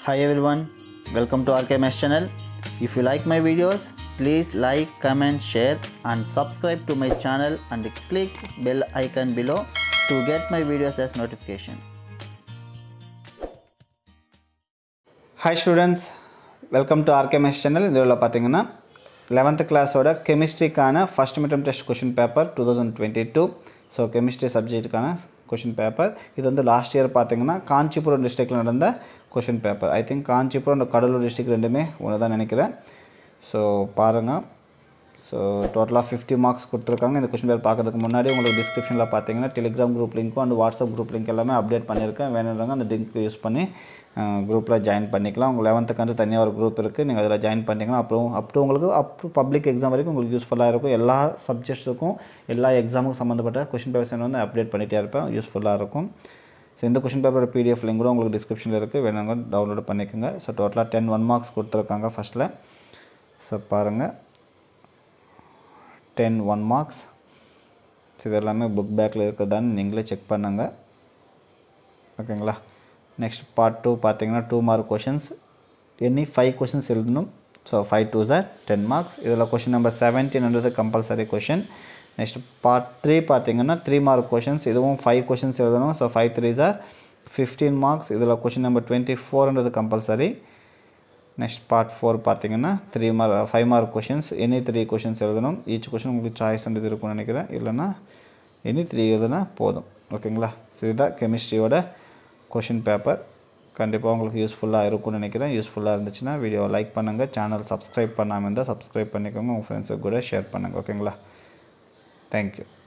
Hi everyone, welcome to RKMS channel. If you like my videos, please like, comment, share and subscribe to my channel and click bell icon below to get my videos as notification. Hi students, welcome to RKMS channel. இதில் பார்த்தீங்கன்னா 11th class ஓட கெமிஸ்ட்ரிக்கான first midterm test question paper 2022. So chemistry சப்ஜெக்ட்டுக்கான question paper இது வந்து last year பார்த்தீங்கன்னா காஞ்சிபுரம் டிஸ்ட்ரிக்டில் நடந்த question paper. I think Kanchipuram and Cuddalore district ரெண்டுமே ஒன்று தான் நினைக்கிறேன். ஸோ பாருங்கள், ஸோ டோட்டலாக 50 மார்க்ஸ் கொடுத்துருக்காங்க. இந்த क्वेश्चन பேப்பர் பார்க்கறதுக்கு முன்னாடி உங்களுக்கு டிஸ்கிரிப்ஷனில் பார்த்தீங்கன்னா டெலிகிராம் குரூப் லிங்க்கும் அண்ட் வாட்ஸ்அப் குரூப் லிங்க் எல்லாமே அப்டேட் பண்ணியிருக்கேன். வேணுன்றவங்க அந்த லிங்க் யூஸ் பண்ணி குரூப்பில் ஜாயின் பண்ணிக்கலாம். உங்கள் 11th தனியாக ஒரு குரூப் இருக்குது, நீங்கள் அதில் ஜாயின் பண்ணிங்கன்னா அப்புறம் உங்களுக்கு பப்ளிக் எக்ஸாம் வரைக்கும் உங்களுக்கு யூஸ்ஃபுல்லாக இருக்கும். எல்லா சப்ஜெக்ட்ஸுக்கும் எல்லா எக்ஸாமுக்கும் சம்மந்தப்பட்ட क्वेश्चन பேப்பர்ஸ் வந்து அப்டேட் பண்ணிகிட்டே இருப்பேன், யூஸ்ஃபுல்லாக இருக்கும். ஸோ இந்த क्वेश्चन பேப்பரோட PDF லிங்க் கூட உங்களுக்கு டிஸ்கிரிப்ஷனில் இருக்குது, வேணுங்க டவுன்லோட் பண்ணிக்கோங்க. ஸோ டோட்டலாக 10 1 மார்க்ஸ் கொடுத்துருக்காங்க ஃபஸ்ட்டில். ஸோ பாருங்கள், 10 1 மார்க்ஸ். ஸோ இது எல்லாமே புக் பேக்கில் இருக்கிறதான்னு நீங்களே செக் பண்ணுங்கள், ஓகேங்களா. நெக்ஸ்ட் பார்ட் 2 பார்த்தீங்கன்னா 2 மார்க் கொஷின்ஸ். எனி 5 கொஷின்ஸ் எழுதணும். So 5 2s are 10 marks. இதில் question number 17 compulsory question. Next part 3 பார்த்தீங்கன்னா 3 மார்க் கொஷின்ஸ். இதுவும் 5 கொஷின்ஸ் எழுதணும். So 5 3s are 15 marks. இதில் question number 24 compulsory. Next part 4 பார்த்தீங்கன்னா 5 மார்க் கொஷின்ஸ். எனி 3 கொஷின்ஸ் எழுதணும். Each question உங்களுக்கு choice இது இருக்கும்னு நினைக்கிறேன், இல்லைன்னா எனி 3 எழுதுனா போதும், ஓகேங்களா. ஸோ இதுதான் கெமிஸ்ட்ரியோட क्वेश्चन பேப்பர். கண்டிப்பாக உங்களுக்கு யூஸ்ஃபுல்லாக இருக்கும்னு நினைக்கிறேன். யூஸ்ஃபுல்லாக இருந்துச்சுன்னா வீடியோவை லைக் பண்ணுங்கள், சேனல் சப்ஸ்கிரைப் பண்ணாமல் இருந்தால் சப்ஸ்கிரைப் பண்ணிக்கோங்க, உங்கள் ஃப்ரெண்ட்ஸுக்கு கூட ஷேர் பண்ணுங்கள், ஓகேங்களா. தேங்க்யூ.